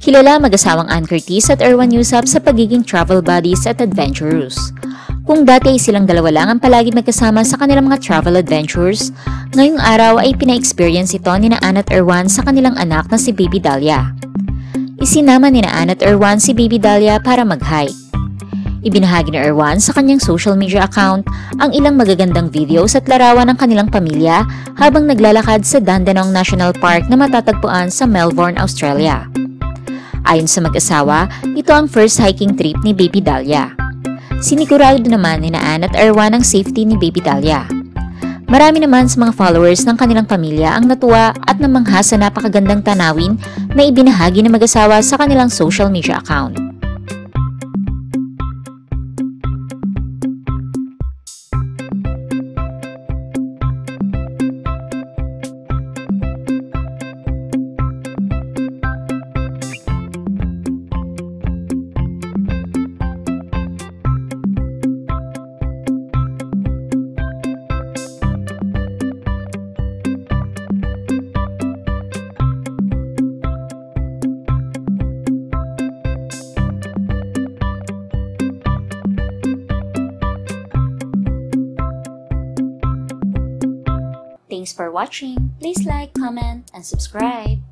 Kilala mag-asawang Ann Curtis at Erwan Yusap sa pagiging travel buddies at adventurous. Kung dati ay silang dalawa lang ang palagi magkasama sa kanilang mga travel adventures, ngayong araw ay pina-experience ito ni Ann at Erwan sa kanilang anak na si Baby Dahlia. Isinama ni Ann at Erwan si Baby Dahlia para mag-hike. Ibinahagi ni Erwan sa kanyang social media account ang ilang magagandang videos at larawan ng kanilang pamilya habang naglalakad sa Dandenong National Park na matatagpuan sa Melbourne, Australia. Ayon sa mag-asawa, ito ang first hiking trip ni Baby Dahlia. Sinigurado naman ni Ann at Erwan ang safety ni Baby Dahlia. Marami naman sa mga followers ng kanilang pamilya ang natuwa at namangha sa napakagandang tanawin na ibinahagi ng mag-asawa sa kanilang social media account. Thanks for watching. Please like, comment, and subscribe.